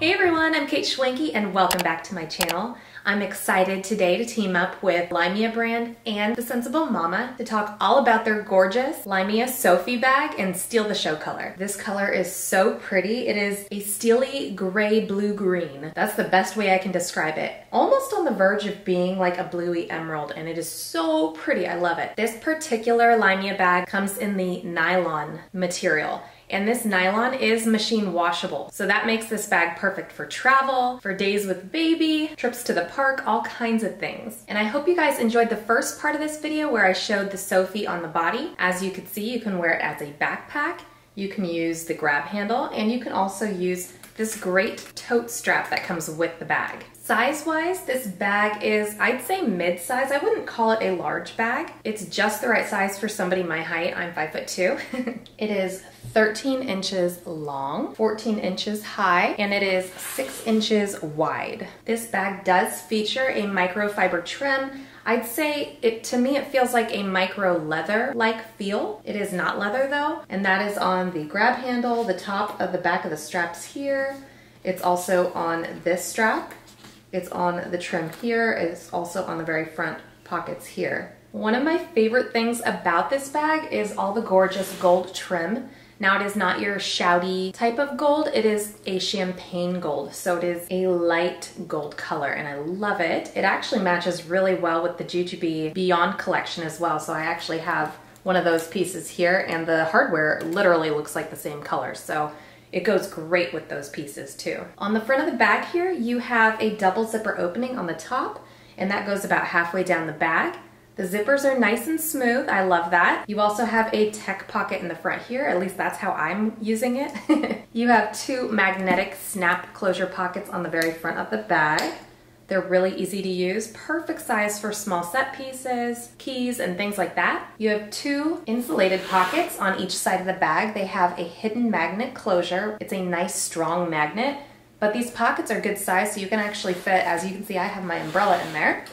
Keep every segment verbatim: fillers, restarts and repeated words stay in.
Hey everyone, I'm Kateschwanke and welcome back to my channel. I'm excited today to team up with LYMIA brand and The Sensible Mama to talk all about their gorgeous LYMIA Sophie bag and steal the show color. This color is so pretty. It is a steely gray blue green. That's the best way I can describe it. Almost on the verge of being like a bluey emerald, and it is so pretty. I love it. This particular LYMIA bag comes in the nylon material. And this nylon is machine washable. So that makes this bag perfect for travel, for days with baby, trips to the park, all kinds of things. And I hope you guys enjoyed the first part of this video where I showed the Sophie on the body. As you can see, you can wear it as a backpack, you can use the grab handle, and you can also use this great tote strap that comes with the bag. Size-wise, this bag is, I'd say mid-size. I wouldn't call it a large bag. It's just the right size for somebody my height. I'm five foot two. It is thirteen inches long, fourteen inches high, and it is six inches wide. This bag does feature a microfiber trim. I'd say it, to me, it feels like a micro leather-like feel. It is not leather though, and that is on the grab handle, the top of the back of the straps here. It's also on this strap. It's on the trim here. It's also on the very front pockets here. One of my favorite things about this bag is all the gorgeous gold trim. Now it is not your shouty type of gold, it is a champagne gold. So it is a light gold color and I love it. It actually matches really well with the Jujubee Beyond collection as well. So I actually have one of those pieces here and the hardware literally looks like the same color. So it goes great with those pieces too. On the front of the bag here, you have a double zipper opening on the top, and that goes about halfway down the bag. The zippers are nice and smooth, I love that. You also have a tech pocket in the front here, at least that's how I'm using it. You have two magnetic snap closure pockets on the very front of the bag. They're really easy to use, perfect size for small set pieces, keys, and things like that. You have two insulated pockets on each side of the bag. They have a hidden magnet closure. It's a nice strong magnet, but these pockets are good size so you can actually fit, as you can see, I have my umbrella in there.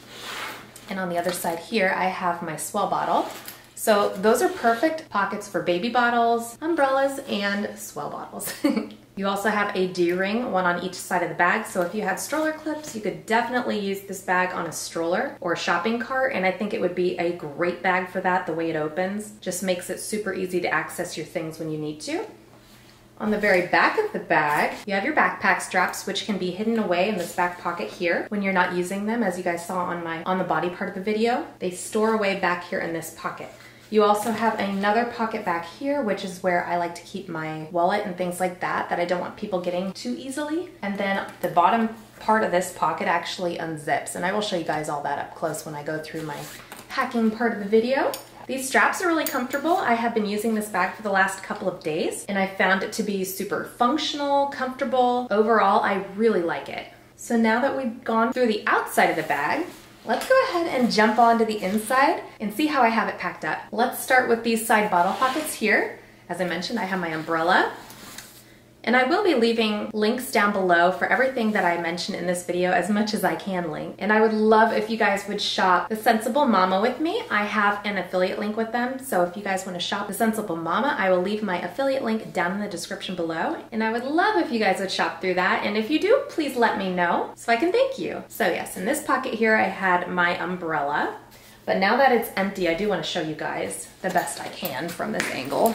And on the other side here, I have my swell bottle. So those are perfect pockets for baby bottles, umbrellas, and swell bottles. You also have a D-ring, one on each side of the bag, so if you had stroller clips, you could definitely use this bag on a stroller or a shopping cart, and I think it would be a great bag for that. The way it opens just makes it super easy to access your things when you need to. On the very back of the bag, you have your backpack straps, which can be hidden away in this back pocket here when you're not using them, as you guys saw on my on the body part of the video. They store away back here in this pocket. You also have another pocket back here, which is where I like to keep my wallet and things like that, that I don't want people getting too easily. And then the bottom part of this pocket actually unzips, and I will show you guys all that up close when I go through my packing part of the video. These straps are really comfortable. I have been using this bag for the last couple of days, and I found it to be super functional, comfortable. Overall, I really like it. So now that we've gone through the outside of the bag, let's go ahead and jump onto the inside and see how I have it packed up. Let's start with these side bottle pockets here. As I mentioned, I have my umbrella. And I will be leaving links down below for everything that I mentioned in this video, as much as I can link. And I would love if you guys would shop The Sensible Mama with me. I have an affiliate link with them, so if you guys want to shop The Sensible Mama, I will leave my affiliate link down in the description below. And I would love if you guys would shop through that, and if you do, please let me know so I can thank you. So yes, in this pocket here I had my umbrella, but now that it's empty, I do want to show you guys the best I can from this angle.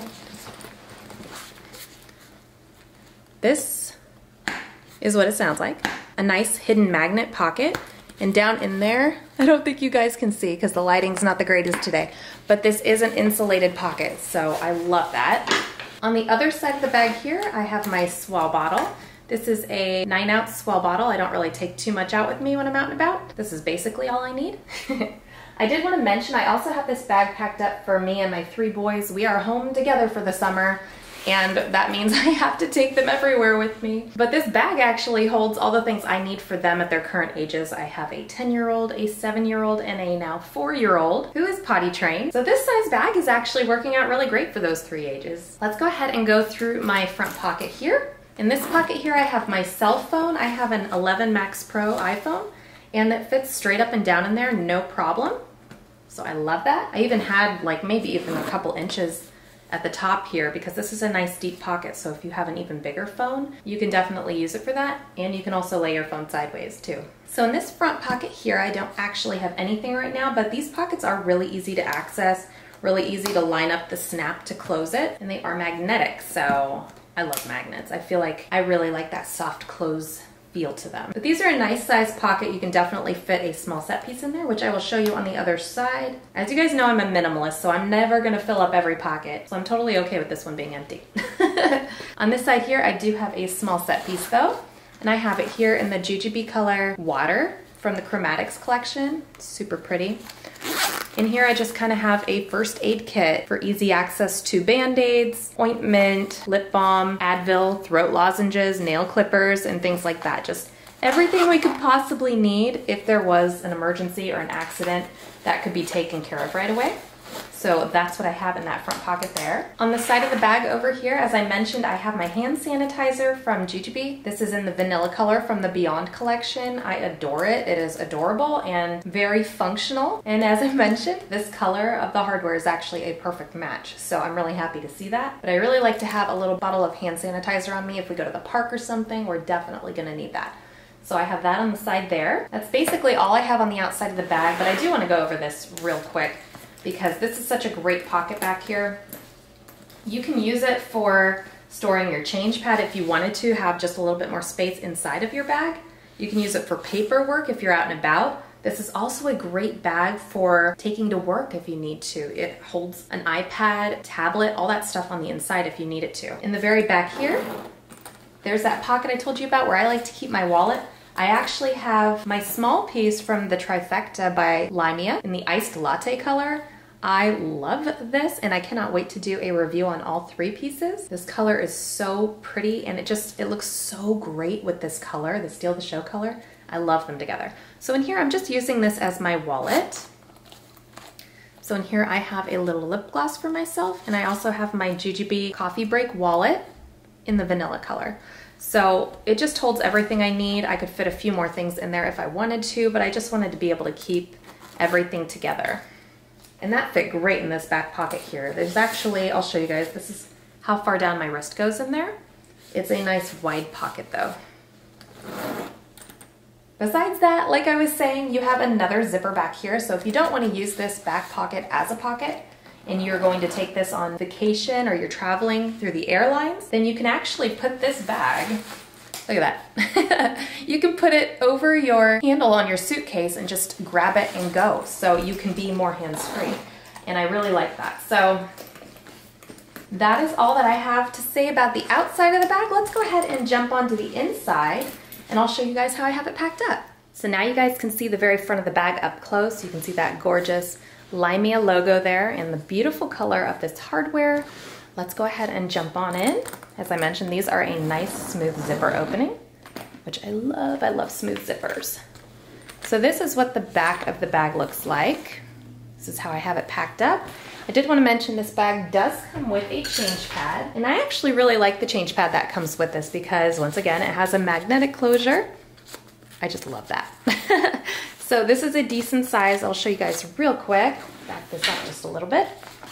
This is what it sounds like. A nice hidden magnet pocket. And down in there, I don't think you guys can see because the lighting's not the greatest today, but this is an insulated pocket, so I love that. On the other side of the bag here, I have my swell bottle. This is a nine ounce swell bottle. I don't really take too much out with me when I'm out and about. This is basically all I need. I did want to mention, I also have this bag packed up for me and my three boys. We are home together for the summer, and that means I have to take them everywhere with me. But this bag actually holds all the things I need for them at their current ages. I have a ten year old, a seven year old, and a now four year old who is potty trained. So this size bag is actually working out really great for those three ages. Let's go ahead and go through my front pocket here. In this pocket here, I have my cell phone. I have an eleven Max Pro iPhone, and it fits straight up and down in there, no problem. So I love that. I even had like maybe even a couple inches at the top here because this is a nice deep pocket. So if you have an even bigger phone, you can definitely use it for that. And you can also lay your phone sideways too. So in this front pocket here, I don't actually have anything right now, but these pockets are really easy to access, really easy to line up the snap to close it, and they are magnetic. So I love magnets. I feel like I really like that soft close feel to them. But these are a nice size pocket. You can definitely fit a small set piece in there, which I will show you on the other side. As you guys know, I'm a minimalist, so I'm never gonna fill up every pocket. So I'm totally okay with this one being empty. On this side here, I do have a small set piece though, and I have it here in the Jujube color Water from the Chromatics collection. Super pretty. In here, I just kind of have a first aid kit for easy access to Band-Aids, ointment, lip balm, Advil, throat lozenges, nail clippers, and things like that. Just everything we could possibly need if there was an emergency or an accident that could be taken care of right away. So that's what I have in that front pocket there. On the side of the bag over here, as I mentioned, I have my hand sanitizer from Jujube. This is in the vanilla color from the Beyond collection. I adore it. It is adorable and very functional. And as I mentioned, this color of the hardware is actually a perfect match. So I'm really happy to see that. But I really like to have a little bottle of hand sanitizer on me. If we go to the park or something, we're definitely gonna need that. So I have that on the side there. That's basically all I have on the outside of the bag, but I do wanna go over this real quick, because this is such a great pocket back here. You can use it for storing your change pad if you wanted to have just a little bit more space inside of your bag. You can use it for paperwork if you're out and about. This is also a great bag for taking to work if you need to. It holds an iPad, tablet, all that stuff on the inside if you need it to. In the very back here, there's that pocket I told you about where I like to keep my wallet. I actually have my small piece from the Trifecta by LYMIA in the iced latte color. I love this and I cannot wait to do a review on all three pieces. This color is so pretty and it just, it looks so great with this color, the Steal the Show color. I love them together. So in here, I'm just using this as my wallet. So in here I have a little lip gloss for myself, and I also have my Jujube Coffee Break wallet in the vanilla color. So it just holds everything I need. I could fit a few more things in there if I wanted to, but I just wanted to be able to keep everything together. And that fit great in this back pocket here. There's actually, I'll show you guys, this is how far down my wrist goes in there. It's a nice wide pocket though. Besides that, like I was saying, you have another zipper back here. So if you don't want to use this back pocket as a pocket, and you're going to take this on vacation or you're traveling through the airlines, then you can actually put this bag, look at that. You can put it over your handle on your suitcase and just grab it and go. So you can be more hands-free. And I really like that. So that is all that I have to say about the outside of the bag. Let's go ahead and jump onto the inside and I'll show you guys how I have it packed up. So now you guys can see the very front of the bag up close. You can see that gorgeous LYMIA logo there and the beautiful color of this hardware. Let's go ahead and jump on in. As I mentioned, these are a nice smooth zipper opening, which I love. I love smooth zippers. So this is what the back of the bag looks like. This is how I have it packed up. I did want to mention this bag does come with a change pad, and I actually really like the change pad that comes with this because once again, it has a magnetic closure. I just love that. So this is a decent size. I'll show you guys real quick. Back this up just a little bit.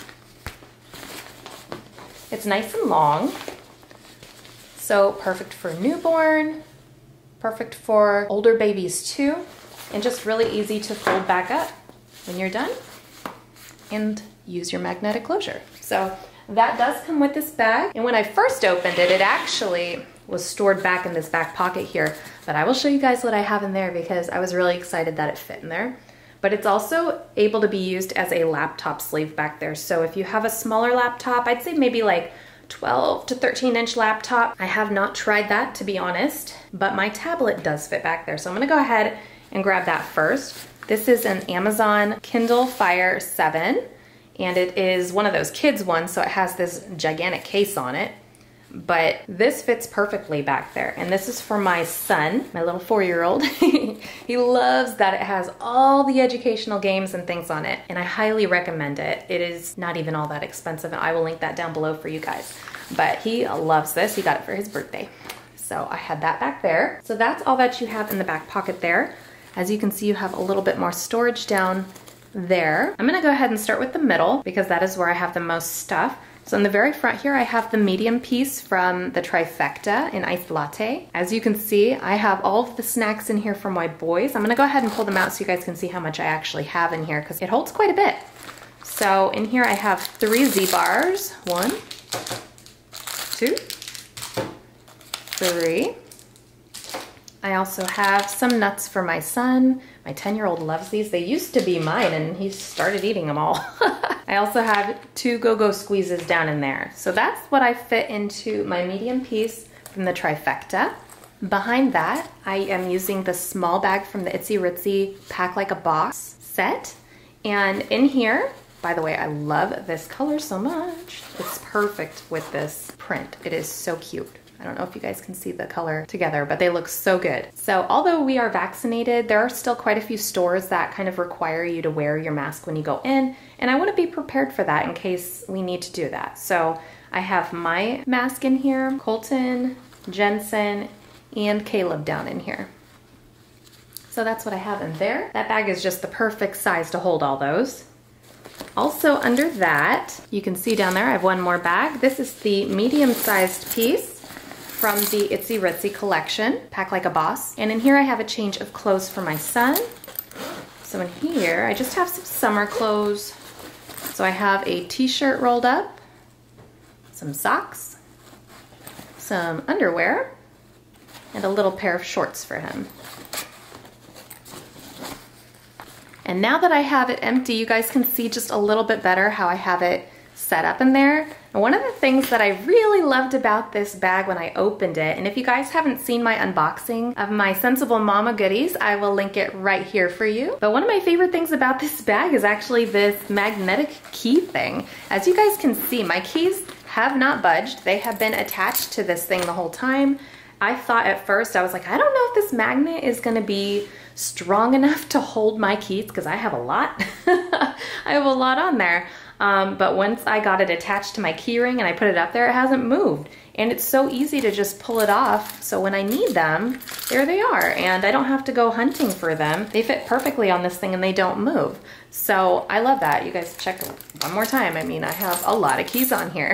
It's nice and long. So perfect for newborn, perfect for older babies too, and just really easy to fold back up when you're done and use your magnetic closure. So that does come with this bag. And when I first opened it, it actually was stored back in this back pocket here, but I will show you guys what I have in there because I was really excited that it fit in there. But it's also able to be used as a laptop sleeve back there. So if you have a smaller laptop, I'd say maybe like twelve to thirteen inch laptop. I have not tried that, to be honest, but my tablet does fit back there. So I'm gonna go ahead and grab that first. This is an Amazon Kindle Fire seven, and it is one of those kids ones, so it has this gigantic case on it. But this fits perfectly back there. And this is for my son, my little four-year-old. He loves that it has all the educational games and things on it. And I highly recommend it. It is not even all that expensive. And I will link that down below for you guys. But he loves this. He got it for his birthday. So I had that back there. So that's all that you have in the back pocket there. As you can see, you have a little bit more storage down there. I'm gonna go ahead and start with the middle because that is where I have the most stuff. So in the very front here, I have the medium piece from the trifecta in iced latte. As you can see, I have all of the snacks in here for my boys. I'm gonna go ahead and pull them out so you guys can see how much I actually have in here because it holds quite a bit. So in here I have three Z-bars. One, two, three. I also have some nuts for my son. My ten-year-old loves these. They used to be mine and he started eating them all. I also have two go-go squeezes down in there. So that's what I fit into my medium piece from the trifecta. Behind that, I am using the small bag from the Itsy Ritsy Pack Like a Boss set. And in here, by the way, I love this color so much. It's perfect with this print. It is so cute. I don't know if you guys can see the color together, but they look so good. So although we are vaccinated, there are still quite a few stores that kind of require you to wear your mask when you go in, and I want to be prepared for that in case we need to do that. So I have my mask in here, Colton, Jensen, and Caleb down in here. So that's what I have in there. That bag is just the perfect size to hold all those. Also under that, you can see down there, I have one more bag. This is the medium-sized piece from the Itsy Ritsy collection, Pack Like a Boss. And in here I have a change of clothes for my son. So in here, I just have some summer clothes. So I have a t-shirt rolled up, some socks, some underwear, and a little pair of shorts for him. And now that I have it empty, you guys can see just a little bit better how I have it set up in there. And one of the things that I really loved about this bag when I opened it, and if you guys haven't seen my unboxing of my Sensible Mama goodies, I will link it right here for you. But one of my favorite things about this bag is actually this magnetic key thing. As you guys can see, my keys have not budged. They have been attached to this thing the whole time. I thought at first, I was like, I don't know if this magnet is gonna be strong enough to hold my keys because I have a lot. I have a lot on there. Um, but once I got it attached to my key ring and I put it up there, it hasn't moved. And it's so easy to just pull it off. So when I need them, there they are. And I don't have to go hunting for them. They fit perfectly on this thing and they don't move. So I love that. You guys check one more time. I mean, I have a lot of keys on here.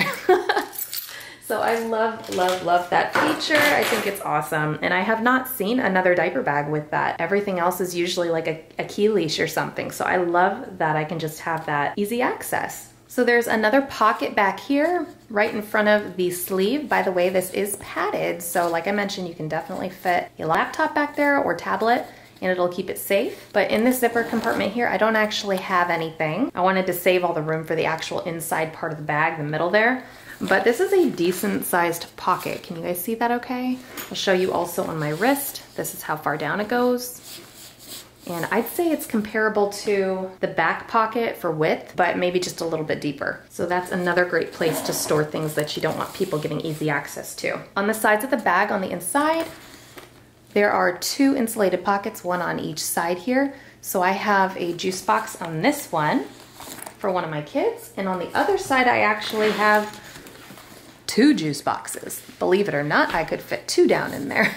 So I love, love, love that feature. I think it's awesome. And I have not seen another diaper bag with that. Everything else is usually like a, a key leash or something. So I love that I can just have that easy access. So there's another pocket back here, right in front of the sleeve. By the way, this is padded. So like I mentioned, you can definitely fit a laptop back there or tablet and it'll keep it safe. But in this zipper compartment here, I don't actually have anything. I wanted to save all the room for the actual inside part of the bag, the middle there. But this is a decent sized pocket. Can you guys see that okay? I'll show you also on my wrist. This is how far down it goes. And I'd say it's comparable to the back pocket for width, but maybe just a little bit deeper. So that's another great place to store things that you don't want people getting easy access to. On the sides of the bag on the inside, there are two insulated pockets, one on each side here. So I have a juice box on this one for one of my kids. And on the other side, I actually have two juice boxes. Believe it or not, I could fit two down in there.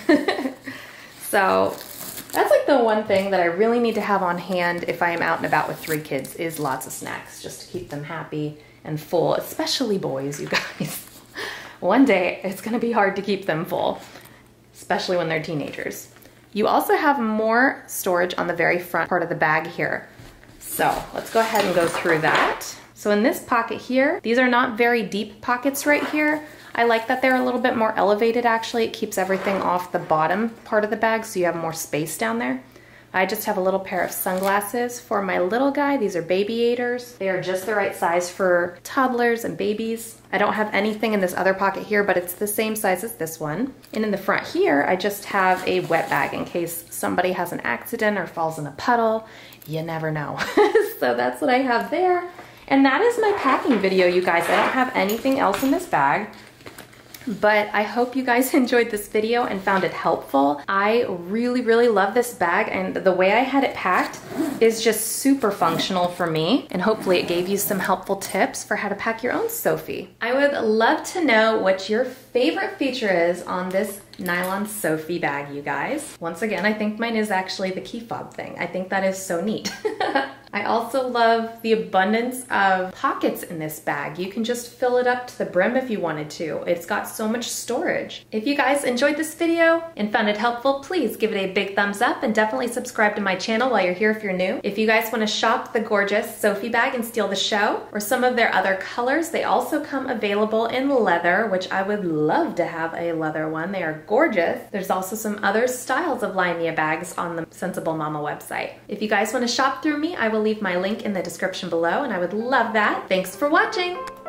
So that's like the one thing that I really need to have on hand if I am out and about with three kids is lots of snacks, just to keep them happy and full, especially boys, you guys. One day it's gonna be hard to keep them full, especially when they're teenagers. You also have more storage on the very front part of the bag here. So let's go ahead and go through that. So in this pocket here, these are not very deep pockets right here. I like that they're a little bit more elevated actually. It keeps everything off the bottom part of the bag so you have more space down there. I just have a little pair of sunglasses for my little guy. These are baby-ators. They are just the right size for toddlers and babies. I don't have anything in this other pocket here, but it's the same size as this one. And in the front here, I just have a wet bag in case somebody has an accident or falls in a puddle. You never know. So that's what I have there. And that is my packing video, you guys. I don't have anything else in this bag, but I hope you guys enjoyed this video and found it helpful. I really, really love this bag, and the way I had it packed is just super functional for me, and hopefully it gave you some helpful tips for how to pack your own Sophie. I would love to know what your favorite feature is on this nylon Sophie bag, you guys. Once again, I think mine is actually the key fob thing. I think that is so neat. I also love the abundance of pockets in this bag. You can just fill it up to the brim if you wanted to. It's got so much storage. If you guys enjoyed this video and found it helpful, please give it a big thumbs up and definitely subscribe to my channel while you're here if you're new. If you guys want to shop the gorgeous Sophie bag and steal the show, or some of their other colors, they also come available in leather, which I would love to have a leather one. They are gorgeous. There's also some other styles of LYMIA bags on the Sensible Mama website. If you guys want to shop through me, I will leave my link in the description below, and I would love that. Thanks for watching!